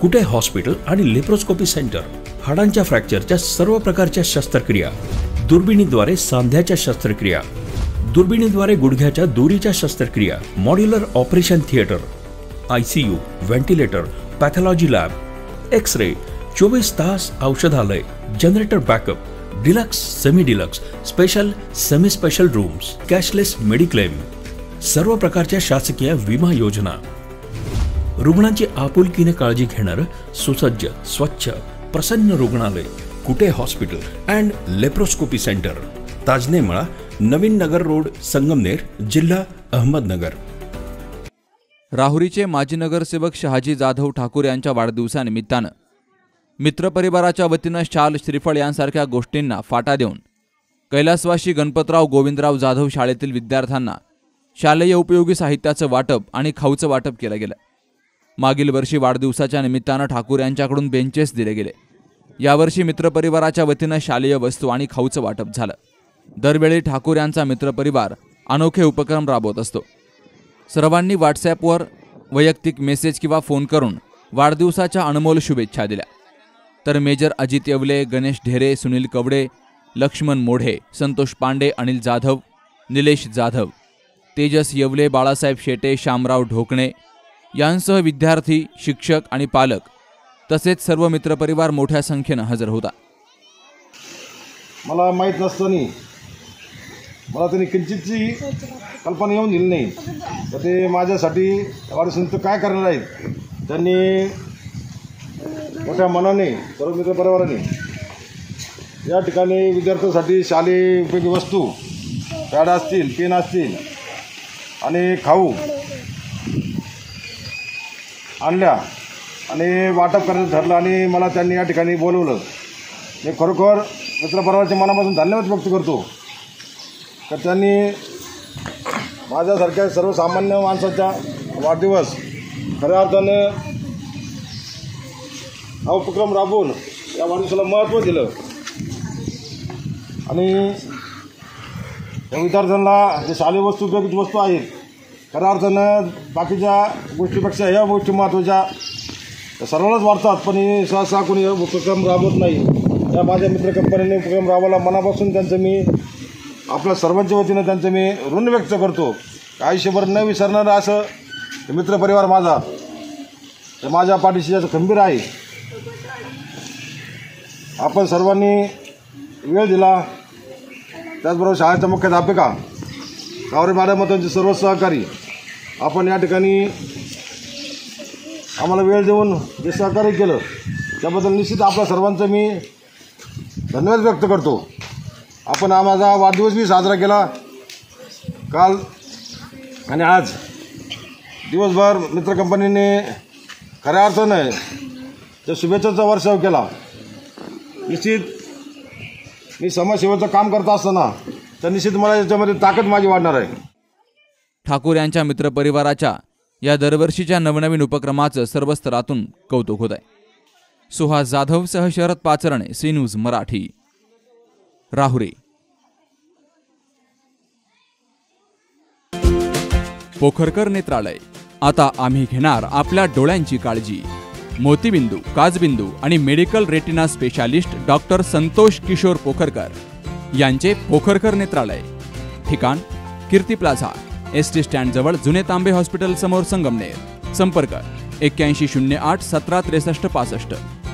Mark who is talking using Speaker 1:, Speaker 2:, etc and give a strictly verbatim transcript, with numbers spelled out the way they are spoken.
Speaker 1: कुटे hospital आणि laparoscopy centre, हाडांच्या फ्रॅक्चरच्या सर्व प्रकारच्या शस्त्रक्रिया, दुर्बिणीद्वारे सांध्याच्या शस्त्रक्रिया, दुर्बिणीद्वारे गुडघ्याच्या दोरीच्या शस्त्रक्रिया, modular operation theatre, ICU, ventilator, pathology lab, X-ray, चोवीस तास औषधालय, generator backup, deluxe, semi deluxe, special, semi special rooms, cashless mediclaim, सर्व प्रकारच्या शासकीय विमा योजना, रुग्णांची आपुलकीने काळजी घेणारं सुसज्ज, स्वच्छ, प्रसन्न रुग्णालय, Kute hospital and laparoscopy centre, Tajne Mala, Navin Nagar road, Sangamner, जिल्हा अहमदनगर।
Speaker 2: राहुरीचे माजी नगरसेवक शहाजी जाधव ठाकूर यांच्या वाढदिवसानिमित्तानं मित्रपरिवाराच्या वतीनं शाल, श्रीफळ यांसारख्या गोष्टींना फाटा देऊन कैलासवासी गणपतराव गोविंदराव जाधव शाळेतील विद्यार्थ्यांना शालेय उपयोगी साहित्याचं वाटप आणि खाऊचं वाटप केलं गेलं। मागील वर्षी वाढदिवसाच्या निमित्तानं ठाकूर यांच्याकडून बेंचेस दिले गेले। यावर्षी मित्रपरिवाराच्या वतीनं शालेय वस्तू आणि खाऊचं वाटप झालं। दरवेळी ठाकूर यांचा मित्रपरिवार अनोखे उपक्रम राबवत असतो। सर्वांनी व्हॉट्सॲपवर वैयक्तिक मेसेज किंवा फोन करून वाढदिवसाच्या अनमोल शुभेच्छा दिल्या। तर मेजर अजित येवले, गणेश ढेरे, सुनील कवडे, लक्ष्मण मोढे, संतोष पांडे, अनिल जाधव, निलेश जाधव, तेजस येवले, बाळासाहेब शेटे, शामराव ढोकणे यांसह विद्यार्थी, शिक्षक आणि पालक तसेच सर्व मित्रपरिवार मोठ्या संख्येनं हजर होता।
Speaker 3: मला माहीत नसताना मला त्यांनी किंचितची कल्पना येऊन दिली नाही, तर ते माझ्यासाठी वाढदिवसानिमित्त काय करणार आहेत त्यांनी मोठ्या मनाने सर्व मित्रपरिवाराने या ठिकाणी विद्यार्थ्यांसाठी शालेय उपयोगी वस्तू, पॅड असतील, पेन असतील आणि खाऊ आणल्या आणि वाटप करायचं ठरलं आणि मला त्यांनी या ठिकाणी बोलवलं। मी खरोखर मित्रपरिवाराच्या मनापासून धन्यवाद व्यक्त करतो तर त्यांनी माझ्यासारख्या सर्वसामान्य माणसाचा वाढदिवस खऱ्या अर्थानं हा उपक्रम राबवून या वाढदिवसाला महत्त्व दिलं आणि या विद्यार्थ्यांना जे शालेय वस्तू उपयोगी वस्तू आहेत खऱ्या अर्थानं बाकीच्या गोष्टीपेक्षा ह्या गोष्टी महत्त्वाच्या सर्वांनाच वाटतात, पण हे सहसा कोणी उपक्रम राबवत नाही। या माझ्या मित्र कंपनीने उपक्रम राबवला, मनापासून त्यांचं मी आपल्या सर्वांच्या वतीनं त्यांचं मी ऋण व्यक्त करतो। आयुष्यभर न विसरणारं असं मित्रपरिवार माझा तर माझ्या पाठीशी असं खंबीर आहे। आपण सर्वांनी वेळ दिला, त्याचबरोबर शाळेच्या मुख्याध्यापिका कावरे मॅडम व त्यांचे सर्व सहकारी, आपण या ठिकाणी आम्हाला वेळ देऊन जे सहकार्य केलं त्याबद्दल निश्चित आपल्या सर्वांचं मी धन्यवाद व्यक्त करतो। आपण हा माझा वाढदिवस बी साजरा केला काल आणि आज दिवसभर मित्र कंपनीने खऱ्या अर्थानं त्या शुभेच्छाचा वर्षाव केला। निश्चित मी समाजसेवेचं काम करत असताना तर निश्चित मला याच्यामध्ये ताकद माझी वाढणार आहे।
Speaker 2: ठाकूर यांच्या मित्रपरिवाराच्या या दरवर्षीच्या नवनवीन उपक्रमाचं सर्व स्तरातून कौतुक होत आहे। सुहास जाधवसह शरद पाचरणे, सी न्यूज मराठी, राहुरी। पोखरकर नेत्रालय, आता आम्ही घेणार आपल्या डोळ्यांची काळजी। मोतीबिंदू, काचबिंदू आणि medical retina specialist doctor Santosh Kishor Pokharkar यांचे पोखरकर नेत्रालय, ठिकाण Kirti plaza, S T stand जवळ, जुने तांबे हॉस्पिटल समोर, संगमनेर। संपर्क एक्क्याऐंशी शून्य आठ सतरा त्रेसष्ट पासष्ट।